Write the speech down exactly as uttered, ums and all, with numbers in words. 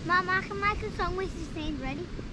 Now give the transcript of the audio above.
Mom, I can make a song with your sand. Ready?